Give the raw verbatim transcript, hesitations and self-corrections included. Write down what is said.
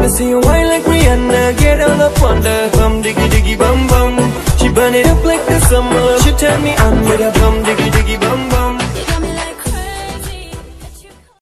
wanna see you whine like Rihanna, get all up on the bum diggy diggy bum bum. She burn it up like the summer. She turn me on with a bum diggy diggy bum.